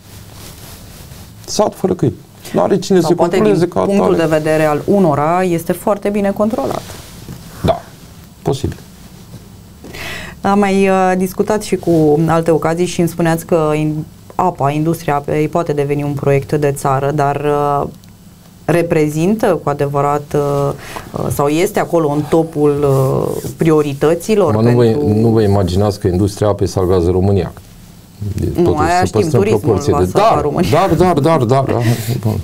sat fără câini. Nu are cine să controleze ca atare. Punctul de vedere al unora este foarte bine controlat. Da, posibil. Am mai discutat și cu alte ocazii și îmi spuneați că industria apei poate deveni un proiect de țară, dar reprezintă cu adevărat sau este acolo în topul priorităților? Nu vă imaginați că industria apei salvează România. Nu, aia știm, turismul va salva România. Dar. Bun,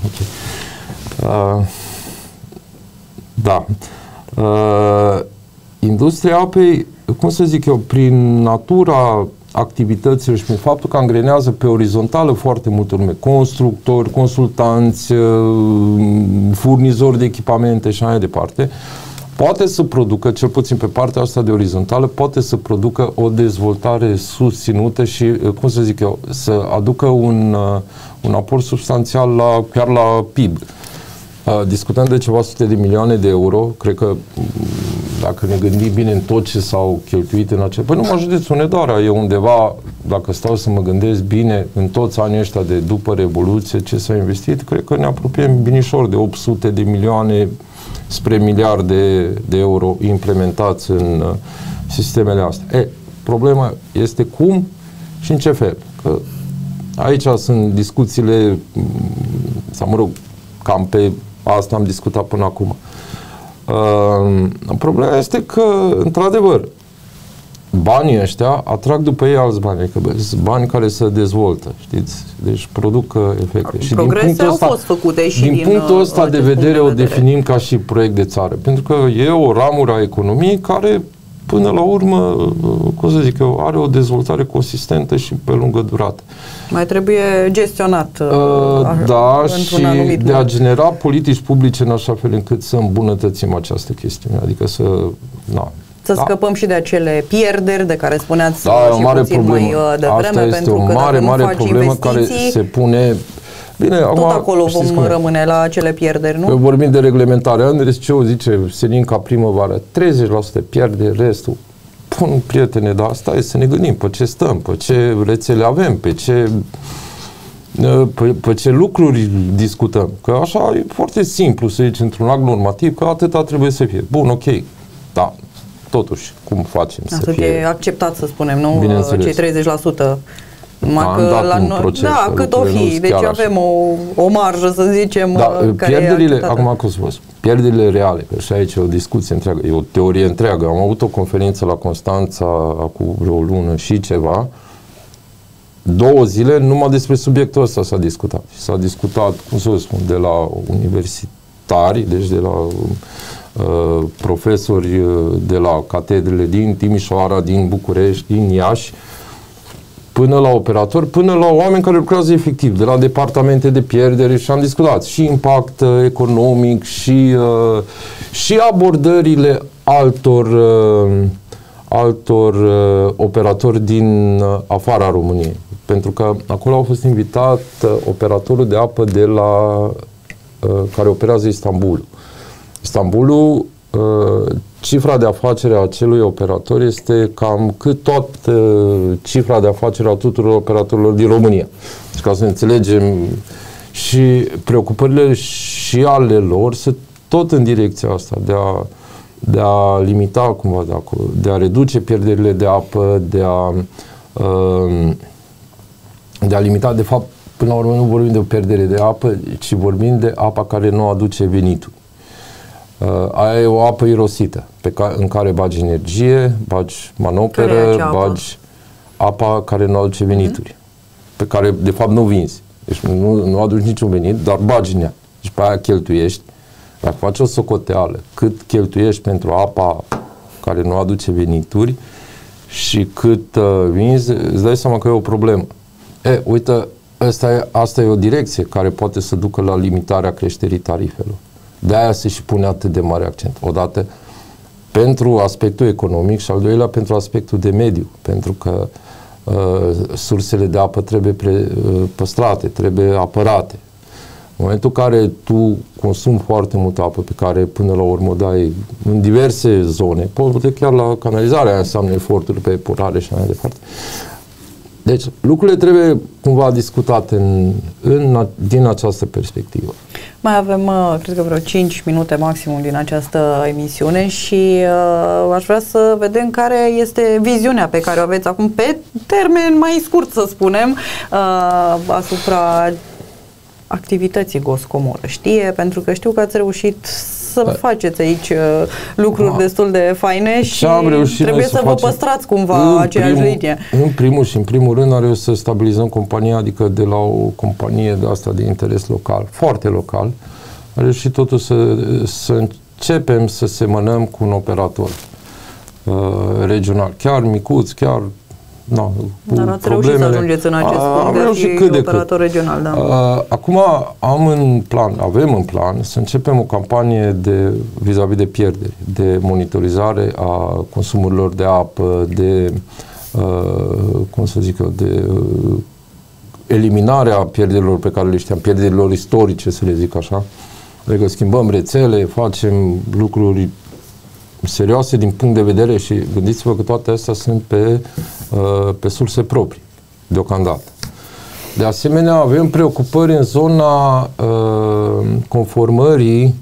da. Industria apei, cum să zic eu, prin natura activităților și prin faptul că angrenează pe orizontală foarte multă lume, constructori, consultanți, furnizori de echipamente și așa mai departe, poate să producă, cel puțin pe partea asta de orizontală, poate să producă o dezvoltare susținută și, cum să zic eu, să aducă un aport substanțial chiar la PIB. Discutăm de ceva sute de milioane de euro, cred că dacă ne gândim bine în tot ce s-au cheltuit în acel... Păi numai județul Hunedoara e undeva, dacă stau să mă gândesc bine, în toți anii ăștia de după Revoluție, ce s-a investit, cred că ne apropiem binișor de 800 de milioane spre miliarde de euro implementați în sistemele astea. Problema este cum și în ce fel. Că aici sunt discuțiile, sau mă rog, cam pe asta am discutat până acum. Problema este că, într-adevăr, banii ăștia atrag după ei alți bani, adică sunt bani care se dezvoltă, știți? Deci produc efecte. Și progrese au fost făcute și din punctul ăsta de vedere o definim ca și proiect de țară, pentru că e o ramură a economiei care, până la urmă, cum să zic eu, are o dezvoltare consistentă și pe lungă durată. Mai trebuie gestionat da, și de a genera politici publice în așa fel încât să îmbunătățim această chestiune, adică să scăpăm și de acele pierderi de care spuneați o mare problemă. Asta este o mare problemă care se pune. Bine, tot acolo vom rămâne la acele pierderi, nu? Vorbim de reglementare. Andres ce zice Senin ca primăvară, 30% pierde, restul. Bun, prietene, dar stai să ne gândim pe ce stăm, pe ce rețele avem, pe ce lucruri discutăm. Că așa e foarte simplu să zici într-un act normativ că atâta trebuie să fie. Bun, ok, da. Totuși, cum facem să fie... e acceptat, să spunem, nu? Cei 30%. Cât o fi. Deci avem o marjă, să zicem, pierderile, acum cum să vă spun, pierderile reale, că și aici e o discuție întreagă, e o teorie întreagă. Am avut o conferință la Constanța acum vreo lună și ceva, 2 zile, numai despre subiectul ăsta s-a discutat. Și s-a discutat, cum să vă spun, de la universitari, deci de la profesori de la catedrele din Timișoara, din București, din Iași, până la operatori, până la oameni care lucrează efectiv, de la departamente de pierdere, și am discutat și impact economic și abordările altor operatori din afara României. Pentru că acolo a fost invitat operatorul de apă de la care operează Istanbulul. Istanbulul, cifra de afacere a acelui operator este cam cât tot cifra de afacere a tuturor operatorilor din România. Deci ca să înțelegem, și preocupările și ale lor sunt tot în direcția asta, de a limita cumva de acolo, de a reduce pierderile de apă, de a limita, de fapt, până la urmă nu vorbim de o pierdere de apă, ci vorbim de apa care nu aduce venituri. Aia e o apă irosită, în care bagi energie, bagi manoperă, bagi apa care nu aduce venituri, pe care de fapt nu vinzi. Deci nu aduci niciun venit, dar bagi în ea. Deci pe aia cheltuiești. Dacă faci o socoteală, cât cheltuiești pentru apa care nu aduce venituri și cât vinzi, îți dai seama că e o problemă. Uite, asta e o direcție care poate să ducă la limitarea creșterii tarifelor. De aia se și pune atât de mare accent. Odată, pentru aspectul economic și al doilea pentru aspectul de mediu, pentru că sursele de apă trebuie păstrate, trebuie apărate. În momentul în care tu consumi foarte multă apă pe care până la urmă o dai în diverse zone, poate chiar la canalizare, aia înseamnă eforturi pe epurare și mai departe. Deci lucrurile trebuie cumva discutate din această perspectivă. Mai avem, cred că vreo 5 minute maximum din această emisiune și aș vrea să vedem care este viziunea pe care o aveți acum pe termen mai scurt, să spunem, asupra activității Goscomoră. Știe, pentru că știu că ați reușit să faceți aici lucruri destul de faine și trebuie să vă păstrați cumva aceeași linie. În primul rând are să stabilizăm compania, adică de la o companie de asta de interes local, foarte local, are și totul să începem să semănăm cu un operator regional, chiar micuț, chiar dar ați reușit să ajungeți în acest punct de a fi operator regional, da. Acum avem în plan să începem o campanie vis-a-vis de pierderi, de monitorizare a consumurilor de apă, de de eliminarea pierderilor pe care le știam, pierderilor istorice, să le zic așa. Adică schimbăm rețele, facem lucruri serioase din punct de vedere și gândiți-vă că toate astea sunt pe surse proprii, deocamdată. De asemenea, avem preocupări în zona conformării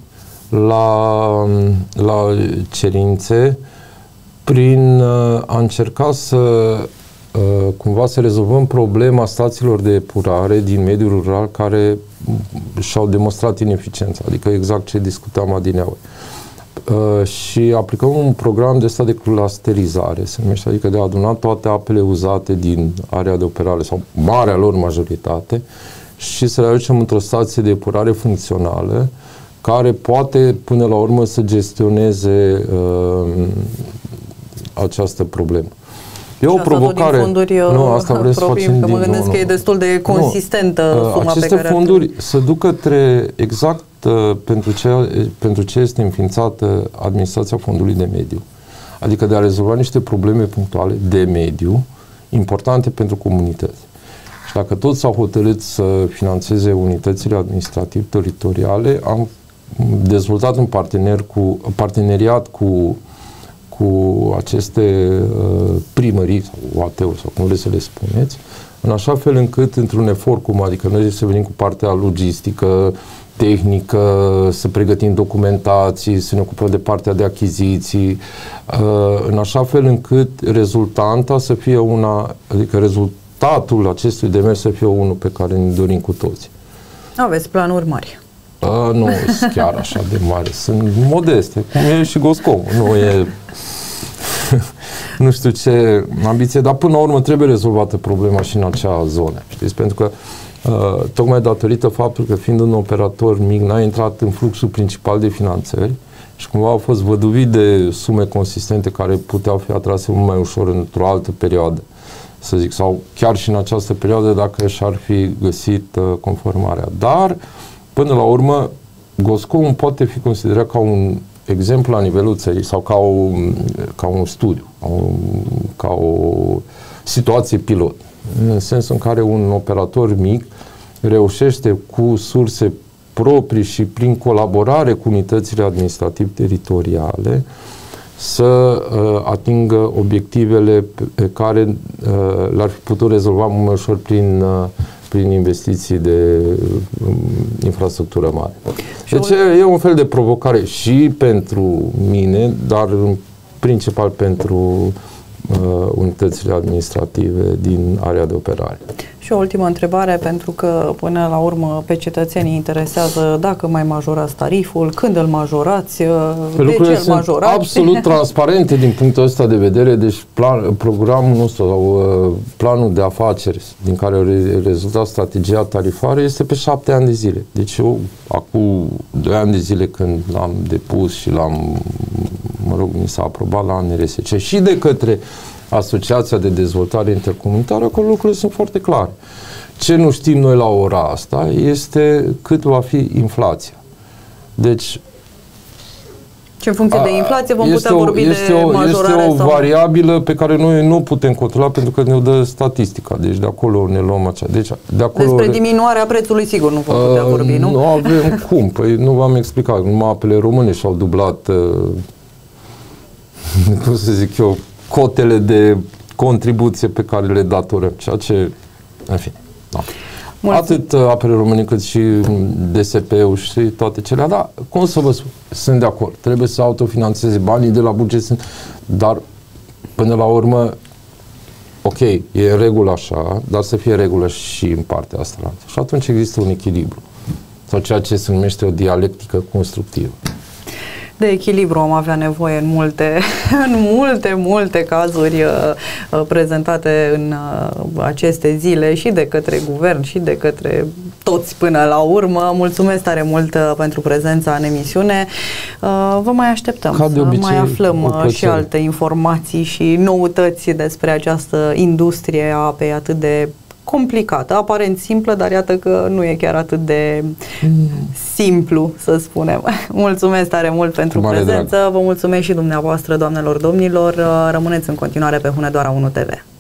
la cerințe prin a încerca cumva să rezolvăm problema stațiilor de epurare din mediul rural care și-au demonstrat ineficiența, adică exact ce discutam adineauri. Și aplicăm un program de ăsta de clusterizare, se numește, adică de a aduna toate apele uzate din area de operare sau marea lor majoritate și să le aducem într-o stație de epurare funcțională care poate până la urmă să gestioneze această problemă. E o provocare. Din fonduri asta vrem să facem că mă gândesc că e destul de consistentă suma aceste pe care fonduri să ducă exact pentru ce este înființată administrația fondului de mediu. Adică de a rezolva niște probleme punctuale de mediu importante pentru comunități. Și dacă toți s-au hotărât să finanțeze unitățile administrativ-teritoriale, am dezvoltat un parteneriat cu aceste primării sau AT-uri sau cum vreți să le spuneți, în așa fel încât într-un efort comun, adică noi să venim cu partea logistică, tehnică, să pregătim documentații, să ne ocupăm de partea de achiziții, în așa fel încât rezultanta să fie adică rezultatul acestui demers să fie unul pe care ne dorim cu toții. Aveți planuri mari. Nu sunt chiar așa de mari, sunt modeste, cum e și Goscomul, nu e nu știu ce ambiție, dar până la urmă trebuie rezolvată problema și în acea zonă, știți, pentru că tocmai datorită faptului că fiind un operator mic n-a intrat în fluxul principal de finanțări și cumva au fost văduvit de sume consistente care puteau fi atrase mult mai ușor într-o altă perioadă, să zic, sau chiar și în această perioadă dacă și-ar fi găsit conformarea. Dar până la urmă, Goscomul poate fi considerat ca un exemplu la nivelul țării sau ca un studiu, ca o situație pilot, în sensul în care un operator mic reușește cu surse proprii și prin colaborare cu unitățile administrativ-teritoriale să atingă obiectivele pe care le-ar fi putut rezolva mult mai ușor prin investiții de infrastructură mare. Deci e un fel de provocare și pentru mine, dar în principal pentru unitățile administrative din area de operare. Și o ultimă întrebare, pentru că până la urmă pe cetățenii interesează dacă mai majorați tariful, când îl majorați, de ce îl majorați. Absolut transparente din punctul ăsta de vedere, deci programul nostru sau planul de afaceri din care rezultă strategia tarifară este pe 7 ani de zile. Deci eu acum 2 ani de zile când l-am depus și mi s-a aprobat la NRSC și de către Asociația de Dezvoltare Intercomunitară, acolo lucrurile sunt foarte clare. Ce nu știm noi la ora asta este cât va fi inflația. Deci, Și în funcție de inflație vom putea vorbi de majorare Este o variabilă pe care noi nu putem controla pentru că ne-o dă statistica. Deci de acolo ne luăm acea. Deci, de acolo despre diminuarea prețului sigur nu vom putea vorbi, nu? Nu avem cum. Păi nu v-am explicat. Numai apele române și-au dublat cum să zic eu, cotele de contribuție pe care le datorăm. Ceea ce, în fine, da. Atât apele române cât și DSP-ul și toate cele, dar cum să vă spun, sunt de acord, trebuie să autofinanțeze banii de la buget, dar până la urmă, ok, e în regulă așa, dar să fie regulă și în partea asta. Și atunci există un echilibru, sau ceea ce se numește o dialectică constructivă. De echilibru am avea nevoie în multe cazuri prezentate în aceste zile și de către guvern și de către toți până la urmă. Mulțumesc tare mult pentru prezența în emisiune. Vă mai așteptăm ca de obicei, mai aflăm și alte informații și noutăți despre această industrie a apei atât de complicată, aparent simplă, dar iată că nu e chiar atât de simplu, să spunem. Mulțumesc tare mult pentru prezență, vă mulțumesc și dumneavoastră, doamnelor, domnilor, rămâneți în continuare pe Hunedoara 1 TV.